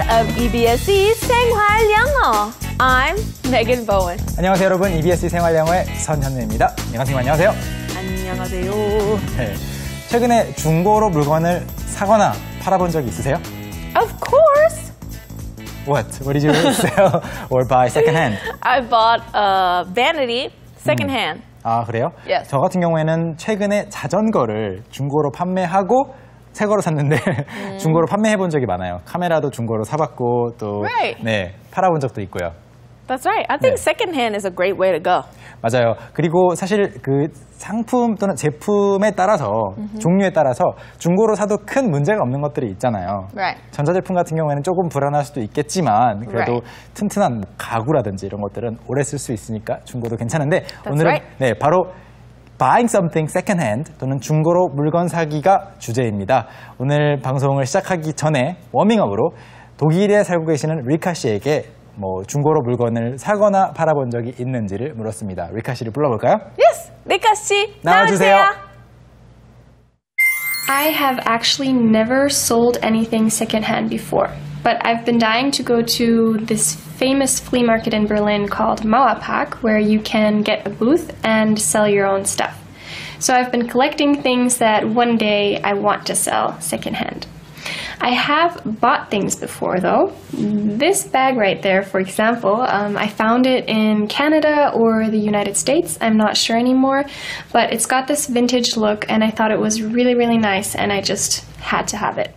of EBSE 생활 영어. I'm Megan Bowen. 안녕하세요, 여러분. EBSE 생활 영어의 선현우입니다. 안녕하세요. 안녕하세요. 네. 최근에 중고로 물건을 사거나 팔아본 적이 있으세요? Of course. What did you sell or buy secondhand? I bought a vanity secondhand. 아, 그래요? Yes. 저 같은 경우에는 최근에 자전거를 중고로 판매하고 새 거로 샀는데 중고로 판매해 본 적이 많아요. 카메라도 중고로 사봤고 또 Right. 네, 팔아본 적도 있고요. That's right. I think 네. secondhand is a great way to go. 맞아요. 그리고 사실 그 상품 또는 제품에 따라서 종류에 따라서 중고로 사도 큰 문제가 없는 것들이 있잖아요. Right. 전자제품 같은 경우에는 조금 불안할 수도 있겠지만 그래도 Right. 튼튼한 가구라든지 이런 것들은 오래 쓸 수 있으니까 중고도 괜찮은데 오늘은 right. 네, 바로 Buying something secondhand 또는 중고로 물건 사기가 주제입니다. 오늘 방송을 시작하기 전에 워밍업으로 독일에 살고 계시는 리카 씨에게 중고로 물건을 사거나 팔아본 적이 있는지를 물었습니다. 리카 씨를 불러볼까요? Yes. 리카 씨 나와주세요. I have actually never sold anything secondhand before, but I've been dying to go to this famous flea market in Berlin called Mauerpark, where you can get a booth and sell your own stuff. So I've been collecting things that one day I want to sell secondhand. I have bought things before, though. This bag right there, for example, I found it in Canada or the United States. I'm not sure anymore, but it's got this vintage look, and I thought it was really, really nice, and I just had to have it.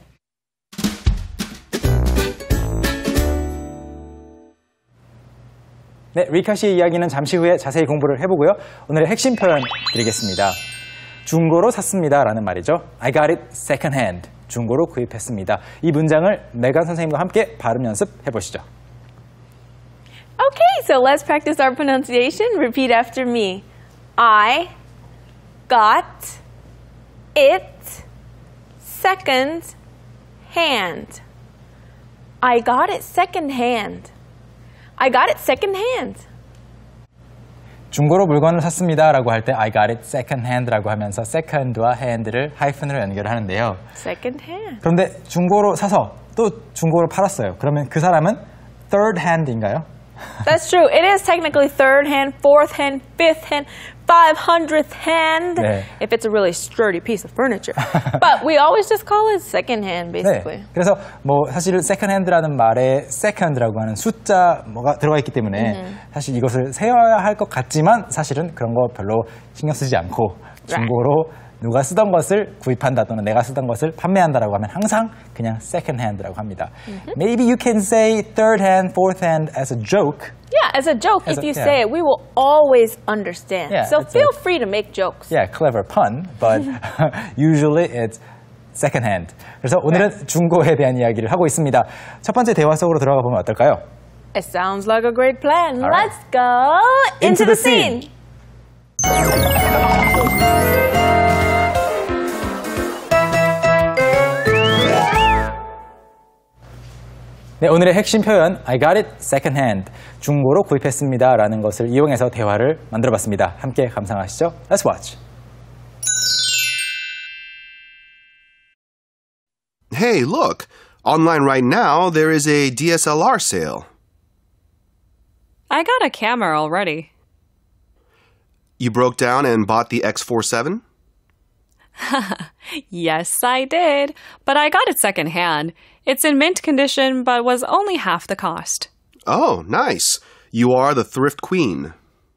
네, 리카 씨의 이야기는 잠시 후에 자세히 공부를 해보고요. 오늘의 핵심 표현 드리겠습니다. 중고로 샀습니다 라는 말이죠. I got it second hand. 중고로 구입했습니다. 이 문장을 메간 선생님과 함께 발음 연습해보시죠. Okay, so let's practice our pronunciation. Repeat after me. I got it second hand. I got it second hand. I got it second hand. 중고로 물건을 샀습니다 라고 할 때 I got it second hand 라고 하면서 second와 hand를 하이픈으로 연결을 하는데요. Second hand. 그런데 중고로 사서 또 중고로 팔았어요. 그러면 그 사람은 third hand인가요? That's true. It is technically third hand, fourth hand, fifth hand, 500th hand, 네. if it's a really sturdy piece of furniture. But we always just call it second hand, basically. 네. 그래서 사실 second hand라는 말에 second라고 하는 숫자가 들어가 있기 때문에 사실 이것을 세어야 할 것 같지만 사실은 그런 거 별로 신경 쓰지 않고 중고로 누가 쓰던 것을 구입한다 또는 내가 쓰던 것을 판매한다라고 하면 항상 그냥 second hand라고 합니다. Maybe you can say third hand, fourth hand as a joke. Yeah, as a joke, if you say it, we will always understand. Yeah, so feel free to make jokes. Yeah, clever pun, but usually it's second hand. 그래서 오늘은 중고에 대한 이야기를 하고 있습니다. 첫 번째 대화 속으로 들어가 보면 어떨까요? It sounds like a great plan. All right. Let's go into the scene. 네, 오늘의 핵심 표현 I got it second hand. 중고로 구입했습니다 라는 것을 이용해서 대화를 만들어봤습니다. 함께 감상하시죠. Let's watch. Hey, look! Online right now, there is a DSLR sale. I got a camera already. You broke down and bought the X47? Yes, I did. But I got it secondhand. It's in mint condition, but was only half the cost. Oh, nice. You are the thrift queen.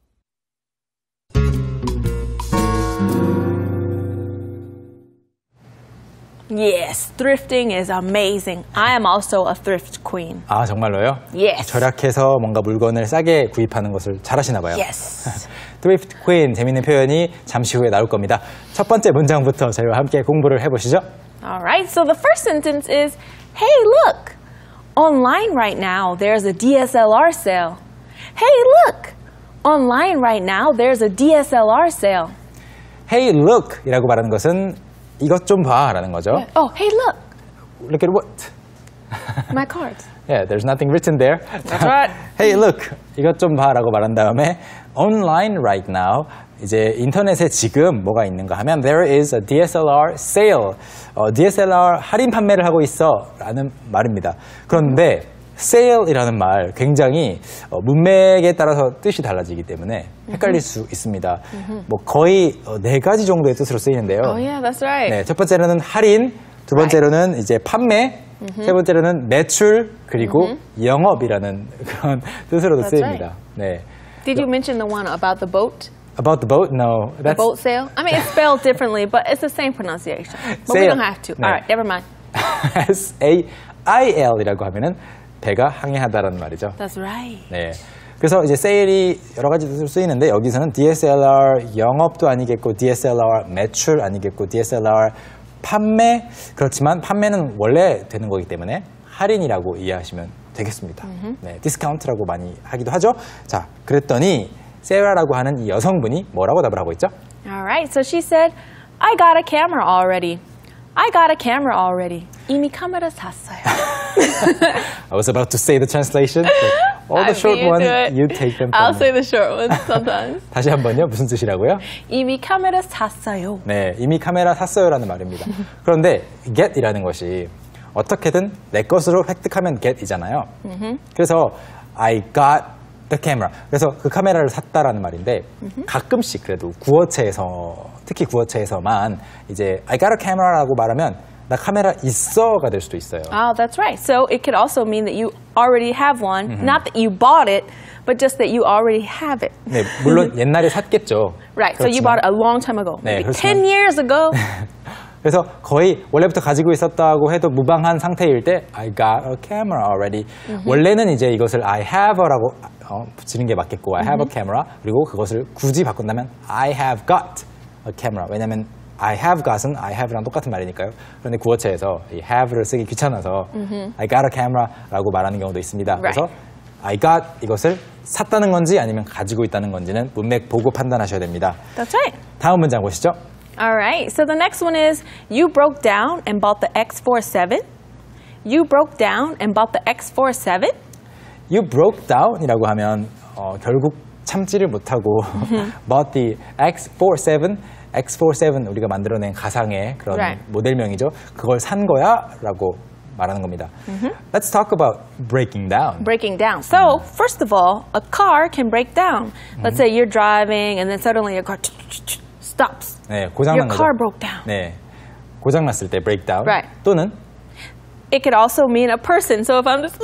Yes, thrifting is amazing. I am also a thrift queen. 아, 정말로요? Yes. 절약해서 뭔가 물건을 싸게 구입하는 것을 잘하시나 봐요. Yes. Thrift Queen, 재밌는 표현이 잠시 후에 나올 겁니다. 첫 번째 문장부터 저희와 함께 공부를 해보시죠. Alright, so the first sentence is, hey, look! Online right now, there's a DSLR sale. Hey, look! Online right now, there's a DSLR sale. Hey, look! 이라고 말하는 것은 이것 좀 봐 라는 거죠. Oh, hey, look! Look at what? My cards. Yeah, there's nothing written there. That's right. Hey, look, 이것 좀 봐라고 말한 다음에 online right now. 이제 인터넷에 지금 뭐가 있는가 하면 there is a DSLR sale. DSLR 할인 판매를 하고 있어라는 말입니다. 그런데 sale이라는 말 굉장히 문맥에 따라서 뜻이 달라지기 때문에 헷갈릴 수 있습니다. 뭐 거의 4가지 정도의 뜻으로 쓰이는데요. Oh yeah, that's right. 네, 첫 번째로는 할인, 두 번째로는 이제 판매, 세 번째로는 매출, 그리고 영업이라는 그런 뜻으로도 That's 쓰입니다. 네. Did you mention the one about the boat? About the boat? No. The boat sale? I mean, it's spelled differently, but it's the same pronunciation. But we Sail. don't have to. 네. All right, never mind. S-A-I-L이라고 하면은 배가 항해하다라는 말이죠. That's right. 네. 그래서 이제 세일이 여러 가지 뜻으로 쓰이는데 여기서는 DSLR 영업도 아니겠고 DSLR 매출 아니겠고 DSLR 판매 그렇지만 판매는 원래 되는 거기 때문에 할인이라고 이해하시면 되겠습니다. 네, 디스카운트라고 많이 하기도 하죠. 자, 그랬더니 세라라고 하는 이 여성분이 뭐라고 답을 하고 있죠? All right, so she said, I got a camera already. I got a camera already. 이미 카메라 샀어요. I was about to say the translation. All the short ones, you take them from I'll me. say the short ones sometimes. 다시 한번요. 무슨 뜻이라고요? 이미 카메라 샀어요. 네, 이미 카메라 샀어요라는 말입니다. 그런데 get이라는 것이 어떻게든 내 것으로 획득하면 get이잖아요. 그래서 I got the camera. 그래서 그 카메라를 샀다라는 말인데 가끔씩 그래도 구어체에서 특히 구어체에서만 이제 I got a camera라고 말하면 나 카메라 있어가 될 수도 있어요. Oh, that's right. So it could also mean that you already have one. Not that you bought it, but just that you already have it. 네, 물론 옛날에 샀겠죠. Right. So you 그렇지만- bought it a long time ago. 네, Maybe 그렇지만- 10 years ago. 그래서 거의 원래부터 가지고 있었다고 해도 무방한 상태일 때 I got a camera already. 원래는 이제 이것을 I have라고 붙이는 게 맞겠고 I have a camera. 그리고 그것을 굳이 바꾼다면 I have got a camera. 왜냐하면 I have got은 I have랑 똑같은 말이니까요. 그런데 구어체에서 이 have를 쓰기 귀찮아서 I got a camera라고 말하는 경우도 있습니다. 그래서 I got 이것을 샀다는 건지 아니면 가지고 있다는 건지는 문맥 보고 판단하셔야 됩니다. That's right. 다음 문장 보시죠. All right. So the next one is you broke down and bought the X47. You broke down and bought the X47. You broke down이라고 하면 결국 참지를 못하고 bought the X47, X47 우리가 만들어낸 가상의 그런 Right. 모델명이죠. 그걸 산 거야라고 말하는 겁니다. Let's talk about breaking down. Breaking down. So, first of all, a car can break down. Let's say you're driving and then suddenly your car stops. 네, 고장난 Your 거죠. car broke down. 네, 고장났을 때 breakdown. Right. 또는 It could also mean a person. So if I'm just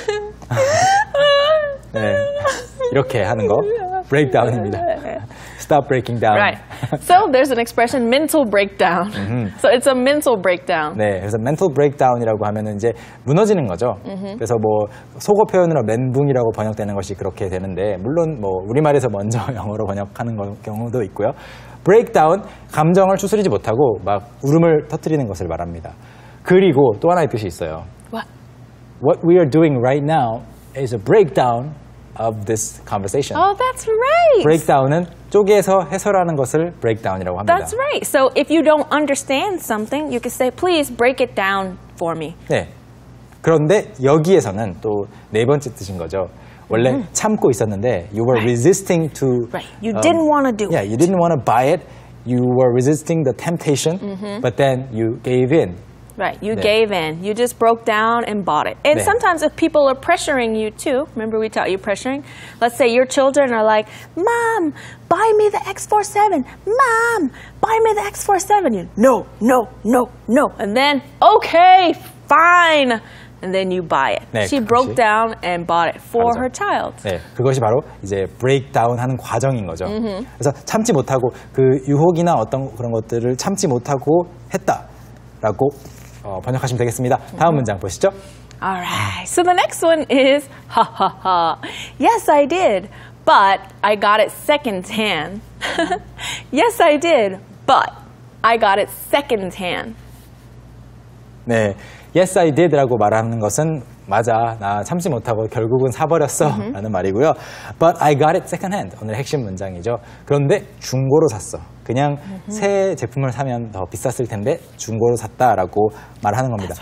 네, 이렇게 하는 거 breakdown입니다. Stop breaking down. Right. So there's an expression mental breakdown. So it's a mental breakdown. 네, 그래서 mental breakdown이라고 하면은 이제 무너지는 거죠. 그래서 뭐 속어 표현으로 멘붕이라고 번역되는 것이 그렇게 되는데 물론 뭐 우리말에서 먼저 영어로 번역하는 경우도 있고요. breakdown 감정을 추스리지 못하고 막 울음을 터뜨리는 것을 말합니다. 그리고 또 하나의 뜻이 있어요. What? What we are doing right now is a breakdown of this conversation. Oh, that's right. breakdown은 쪼개서 해설하는 것을 breakdown이라고 합니다. That's right. So if you don't understand something, you could say, please break it down for me. 네. 그런데 여기에서는 또 네 번째 뜻인 거죠. 원래 참고 있었는데 you were resisting to Right. You didn't want to do yeah, it. you didn't want to buy it. You were resisting the temptation, but then you gave in. Right. You 네. gave in. You just broke down and bought it. And 네. sometimes if people are pressuring you too, remember we taught you pressuring? Let's say your children are like, Mom, buy me the X47. Mom, buy me the X47. You, no, no, no, no. And then, okay, fine. And then you buy it. 네, She 그것이 broke down and bought it for 다르죠. her child. 네, 그것이 바로 이제 breakdown 하는 과정인 거죠. 그래서 참지 못하고 그 유혹이나 어떤 그런 것들을 참지 못하고 했다라고 번역하시면 되겠습니다. 다음 문장 보시죠. All right. So the next one is, ha ha ha. Yes, I did, but I got it secondhand. Yes, I did, but I got it secondhand. 네, yes I did라고 말하는 것은 맞아, 나 참지 못하고 결국은 사버렸어 라는 말이고요. But I got it secondhand. 오늘 핵심 문장이죠. 그런데 중고로 샀어. 그냥 새 제품을 사면 더 비쌌을 텐데 중고로 샀다라고 말하는 겁니다.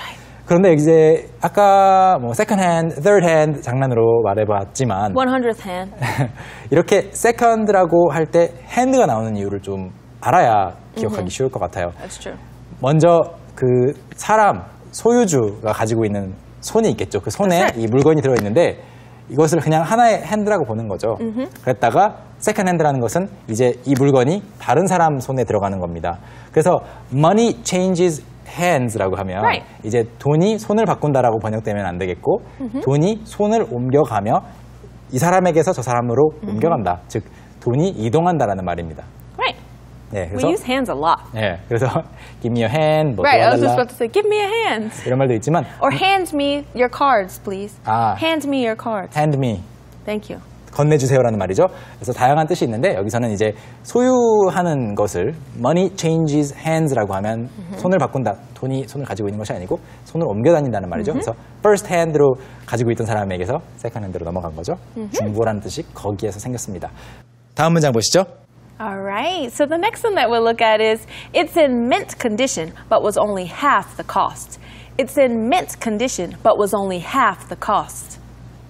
그런데 이제 아까 뭐 second hand, third hand 장난으로 말해봤지만 100th hand. 이렇게 second라고 할 때 hand가 나오는 이유를 좀 알아야 기억하기 쉬울 것 같아요. That's true. 먼저 그 사람, 소유주가 가지고 있는 손이 있겠죠. 그 손에 이 물건이 들어있는데 이것을 그냥 하나의 핸드라고 보는 거죠. 그랬다가 세컨 핸드라는 것은 이제 이 물건이 다른 사람 손에 들어가는 겁니다. 그래서 money changes hands라고 하면 Right. 이제 돈이 손을 바꾼다라고 번역되면 안 되겠고 돈이 손을 옮겨가며 이 사람에게서 저 사람으로 옮겨간다. 즉 돈이 이동한다라는 말입니다. Right. 네, We use hands a lot. 네, 그래서 give me a hand, 뭐 Right. I was just 도와달라 about to say, give me a hand. 이런 말도 있지만 Or hand me your cards, please. 아. Hand me your cards. hand me Thank you. 건네주세요라는 말이죠. 그래서 다양한 뜻이 있는데 여기서는 이제 소유하는 것을 money changes hands라고 하면 손을 바꾼다. 돈이 손을 가지고 있는 것이 아니고 손을 옮겨 다닌다는 말이죠. 그래서 first hand로 가지고 있던 사람에게서 second hand로 넘어간 거죠. 중고라는 뜻이 거기에서 생겼습니다. 다음 문장 보시죠. All right. So the next one that we'll look at is it's in mint condition, but was only half the cost. It's in mint condition, but was only half the cost.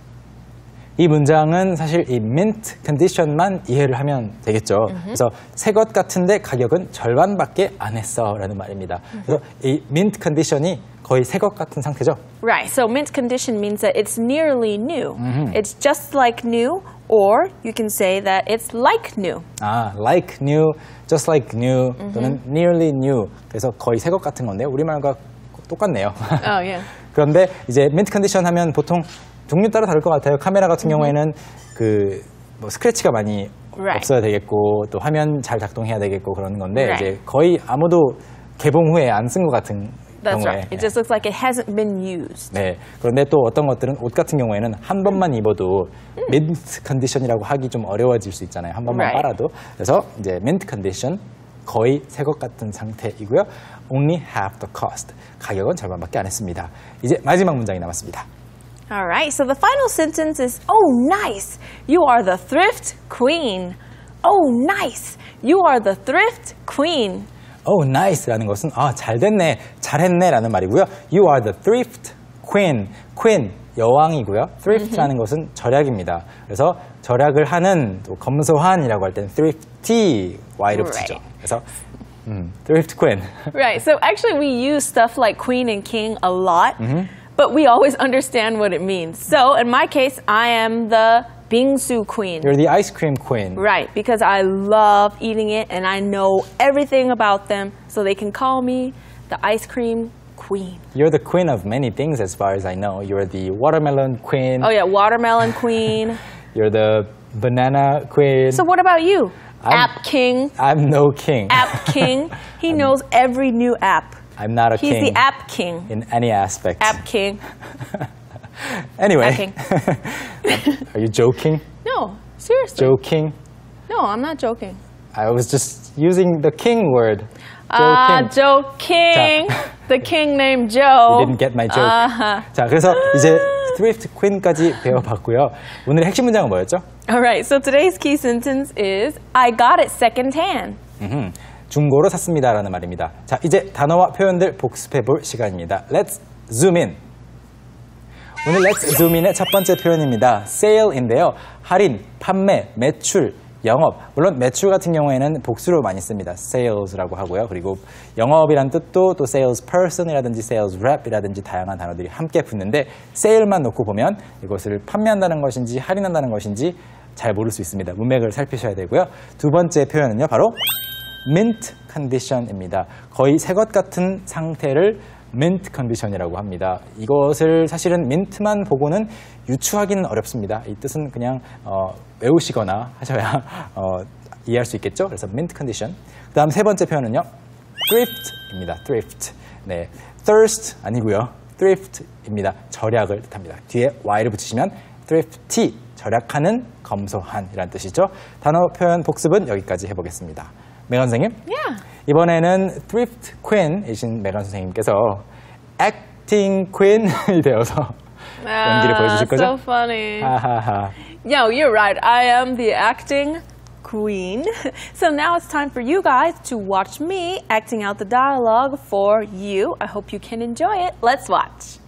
이 문장은 사실 이 mint condition만 이해를 하면 되겠죠. 그래서 새 것 같은데 가격은 절반밖에 안 했어라는 말입니다. 그래서 이 mint condition이 거의 새 것 같은 상태죠. Right. So mint condition means that it's nearly new. It's just like new, or you can say that it's like new. 아, like new, just like new 또는 nearly new. 그래서 거의 새 것 같은 건데요. 우리말과 똑같네요. Oh, yeah. 그런데 이제 mint condition 하면 보통 종류 따라 다를 것 같아요. 카메라 같은 경우에는 그 뭐 스크래치가 많이 Right. 없어야 되겠고 또 화면 잘 작동해야 되겠고 그러는 건데 Right. 이제 거의 아무도 개봉 후에 안 쓴 것 같은 That's 경우에 right. It just looks like it hasn't been used. 네. 그런데 또 어떤 것들은 옷 같은 경우에는 한 번만 입어도 mint condition이라고 하기 좀 어려워질 수 있잖아요. 한 번만 Right. 빨아도. 그래서 이제 mint condition 거의 새 것 같은 상태이고요. Only half the cost. 가격은 절반밖에 안 했습니다. 이제 마지막 문장이 남았습니다. All right. So the final sentence is, oh, nice. You are the thrift queen. Oh, nice. You are the thrift queen. Oh, nice라는 것은 아, 잘 됐네, 잘했네라는 말이고요. You are the thrift queen. queen 여왕이고요. thrift라는 것은 절약입니다. 그래서 절약을 하는 또 검소한이라고 할 때는 thrifty y를 붙이죠. Right. 그래서 thrift queen. Right. So actually, we use stuff like queen and king a lot, but we always understand what it means. So in my case, I am the bingsu queen. You're the ice cream queen. Right, because I love eating it and I know everything about them, so they can call me the ice cream queen. You're the queen of many things as far as I know. You're the watermelon queen. Oh yeah, watermelon queen. You're the banana queen. So what about you? I'm- App king. I'm no king. App king. He knows every new app. I'm not a He's king the app king. in any aspect. App king. Anyway. App king. Are you joking? No, seriously. Joking? No, I'm not joking. I was just using the king word. Ah, Joking. Joe King. The king named Joe. You didn't get my joke. Uh-huh. 자, 그래서 이제 thrift queen까지 배워봤고요. 오늘의 핵심 문장은 뭐였죠? All right, so today's key sentence is I got it secondhand. 중고로 샀습니다라는 말입니다. 자, 이제 단어와 표현들 복습해볼 시간입니다. Let's zoom in. 오늘 Let's zoom in의 첫 번째 표현입니다. sale인데요. 할인, 판매, 매출, 영업. 물론 매출 같은 경우에는 복수로 많이 씁니다. sales라고 하고요. 그리고 영업이란 뜻도 또 salesperson이라든지 sales rep이라든지 다양한 단어들이 함께 붙는데 sale만 놓고 보면 이것을 판매한다는 것인지 할인한다는 것인지 잘 모를 수 있습니다. 문맥을 살피셔야 되고요. 두 번째 표현은요. 바로 mint condition입니다. 거의 새 것 같은 상태를 mint condition이라고 합니다. 이것을 사실은 mint만 보고는 유추하기는 어렵습니다. 이 뜻은 그냥 외우시거나 하셔야 이해할 수 있겠죠. 그래서 mint condition. 그 다음 세 번째 표현은요. thrift입니다. thrift. 네, thirst 아니고요. thrift입니다. 절약을 뜻합니다. 뒤에 y를 붙이시면 thrifty, 절약하는 검소한이라는 뜻이죠. 단어 표현 복습은 여기까지 해보겠습니다. 메간 선생님? Yeah. 이번에는 thrift queen이신 메간 선생님께서 acting queen이 되어서 연기를 보여주실 거죠? So funny. 하하하. No, you're right. I am the acting queen. So now it's time for you guys to watch me acting out the dialogue for you. I hope you can enjoy it. Let's watch.